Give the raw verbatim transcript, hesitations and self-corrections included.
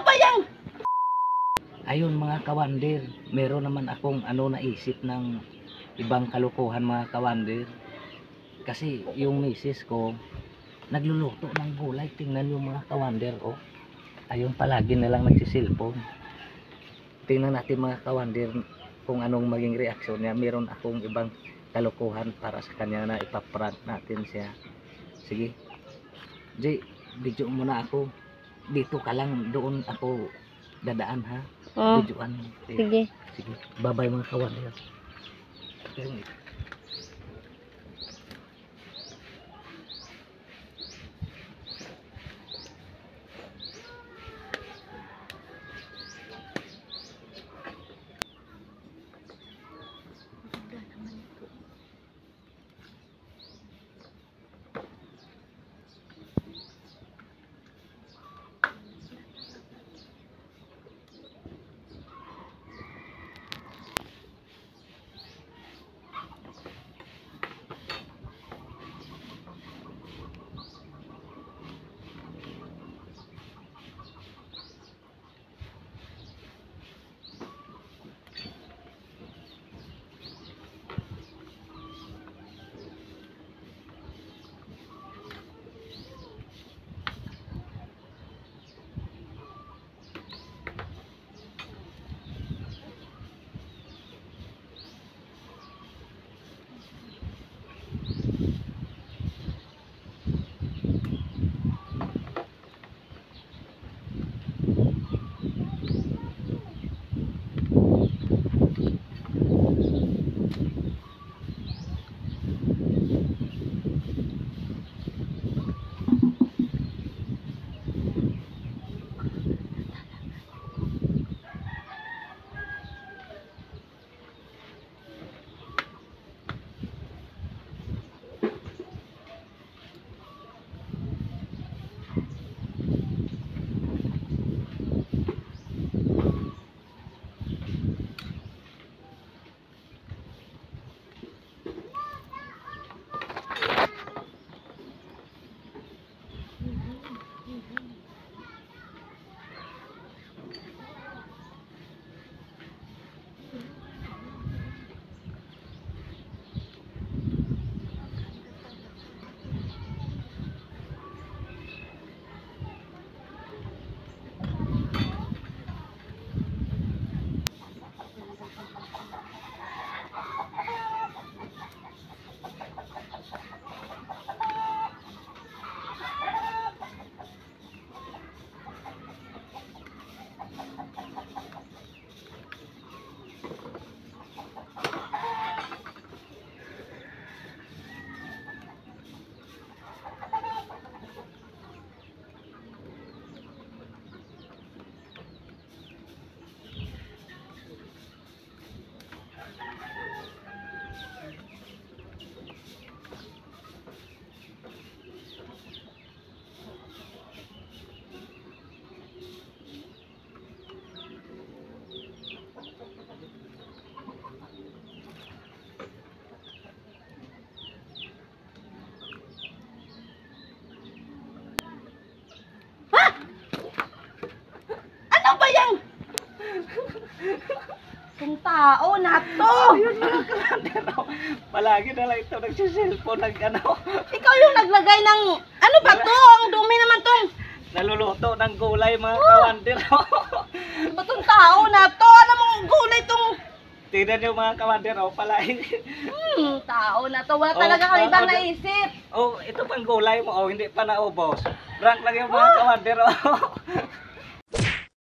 ba yan? Ayun mga kawander, meron naman akong ano naisip ng ibang kalukuhan mga kawander. Kasi yung misis ko nagluluto ng gulay. Tingnan yung mga kawander, oh. Ayun, palagi na lang nagsisilpon. Tingnan natin mga kawander kung anong maging reaksyon niya. Meron akong ibang kalukuhan para sa kanya na ipaprank natin siya. Sige Jay, video muna ako. Dito ka lang, doon ako dadaan ha. Oh, Videoan mo. sige. Sige. Bye-bye mga kawander. Ano ba yan? Kung tao na to. Ayun mga kawander, oh. Palagi na lang ito nagsisilpon nag ano. Ikaw yung naglagay ng, ano ba to? Ang dumi naman tong, Naluluto ng gulay mga kawander. ba tong tao na to? Ano mong gulay tong, Tingnan niyo mga kawander, oh, palagi. hmm, tao na to. Wala Oh, talaga kang mga ibang kawander. naisip. Oh, ito pang gulay mo, oh, hindi pa naubos. Prank lang yung mga kawander, oh.